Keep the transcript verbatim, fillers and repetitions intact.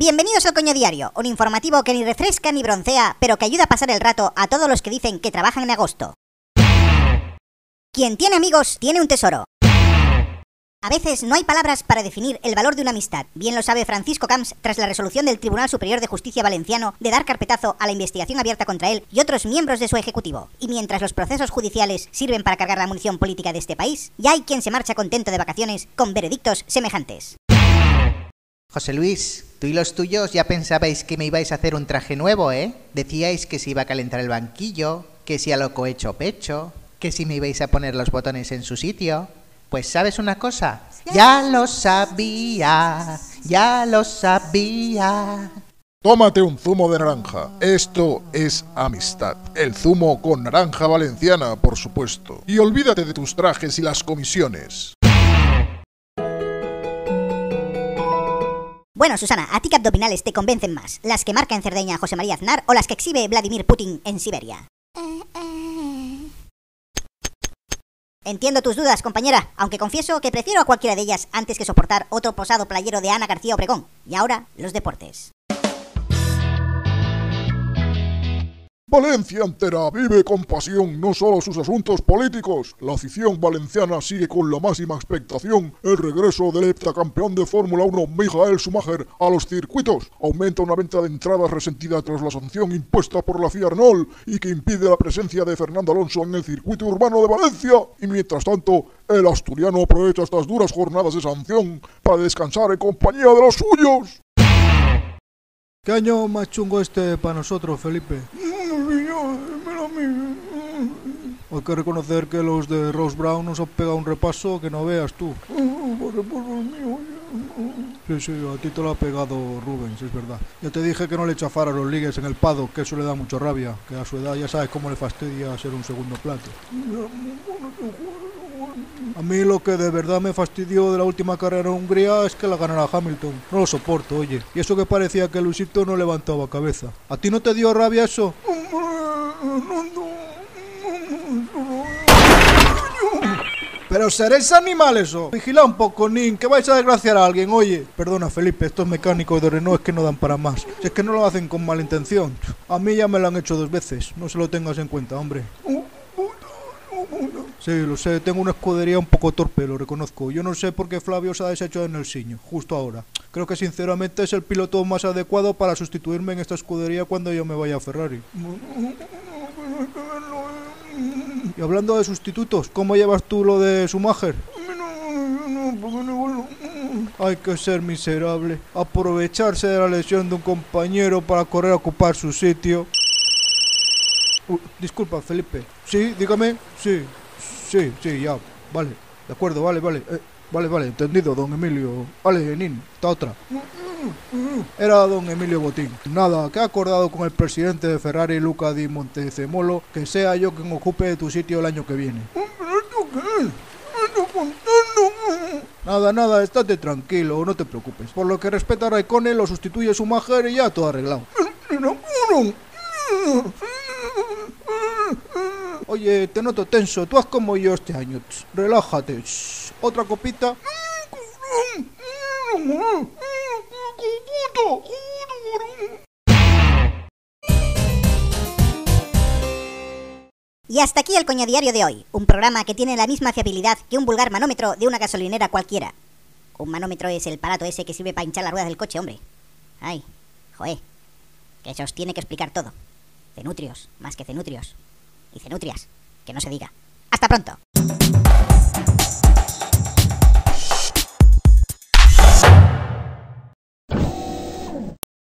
Bienvenidos al Coño Diario, un informativo que ni refresca ni broncea, pero que ayuda a pasar el rato a todos los que dicen que trabajan en agosto. Quien tiene amigos tiene un tesoro. A veces no hay palabras para definir el valor de una amistad. Bien lo sabe Francisco Camps tras la resolución del Tribunal Superior de Justicia valenciano de dar carpetazo a la investigación abierta contra él y otros miembros de su ejecutivo. Y mientras los procesos judiciales sirven para cargar la munición política de este país, ya hay quien se marcha contento de vacaciones con veredictos semejantes. José Luis, tú y los tuyos ya pensabais que me ibais a hacer un traje nuevo, ¿eh? Decíais que se iba a calentar el banquillo, que si a lo cohecho pecho, que si me ibais a poner los botones en su sitio. Pues ¿sabes una cosa? Ya lo sabía, ya lo sabía. Tómate un zumo de naranja. Esto es amistad. El zumo con naranja valenciana, por supuesto. Y olvídate de tus trajes y las comisiones. Bueno, Susana, ¿a ti qué abdominales te convencen más? ¿Las que marca en Cerdeña José María Aznar o las que exhibe Vladimir Putin en Siberia? Entiendo tus dudas, compañera, aunque confieso que prefiero a cualquiera de ellas antes que soportar otro posado playero de Ana García Obregón. Y ahora, los deportes. Valencia entera vive con pasión no solo sus asuntos políticos. La afición valenciana sigue con la máxima expectación el regreso del heptacampeón de Fórmula uno Michael Schumacher a los circuitos. Aumenta una venta de entradas resentida tras la sanción impuesta por la FIA Renault y que impide la presencia de Fernando Alonso en el circuito urbano de Valencia. Y mientras tanto, el asturiano aprovecha estas duras jornadas de sanción para descansar en compañía de los suyos. ¿Qué año más chungo este para nosotros, Felipe? Hay que reconocer que los de Ross Brown nos han pegado un repaso que no veas tú. Sí, sí, a ti te lo ha pegado Rubens, es verdad. Ya te dije que no le chafara a los ligues en el paddock, que eso le da mucho rabia, que a su edad ya sabes cómo le fastidia ser un segundo plato. A mí lo que de verdad me fastidió de la última carrera en Hungría es que la ganara Hamilton. No lo soporto, oye. Y eso que parecía que Luisito no levantaba cabeza. ¿A ti no te dio rabia eso? Pero seréis animales o... Vigila un poco, Nin, que vais a desgraciar a alguien, oye. Perdona, Felipe, estos mecánicos de Renault es que no dan para más. Si es que no lo hacen con mala intención. A mí ya me lo han hecho dos veces. No se lo tengas en cuenta, hombre. Sí, lo sé, tengo una escudería un poco torpe, lo reconozco. Yo no sé por qué Flavio se ha deshecho en el Siño, justo ahora. Creo que sinceramente es el piloto más adecuado para sustituirme en esta escudería cuando yo me vaya a Ferrari. Y hablando de sustitutos, ¿cómo llevas tú lo de Schumacher? Hay que ser miserable. Aprovecharse de la lesión de un compañero para correr a ocupar su sitio. Uh, disculpa, Felipe. Sí, dígame. Sí, sí, sí, ya. Vale, de acuerdo, vale, vale. Eh, vale, vale, entendido, don Emilio. Vale, Nin, esta otra. Era don Emilio Botín. Nada, que he acordado con el presidente de Ferrari, Luca Di Montezemolo, que sea yo quien ocupe tu sitio el año que viene. Nada, nada, estate tranquilo, no te preocupes. Por lo que respecta a Raikkonen, lo sustituye Schumacher y ya todo arreglado. Oye, te noto tenso, tú haz como yo este año. Relájate. Shh. Otra copita. Y hasta aquí el Coño Diario de hoy, un programa que tiene la misma fiabilidad que un vulgar manómetro de una gasolinera cualquiera. Un manómetro es el aparato ese que sirve para hinchar las ruedas del coche, hombre. Ay, joé, que eso os tiene que explicar todo. Cenutrios, más que cenutrios. Y cenutrias, que no se diga. ¡Hasta pronto!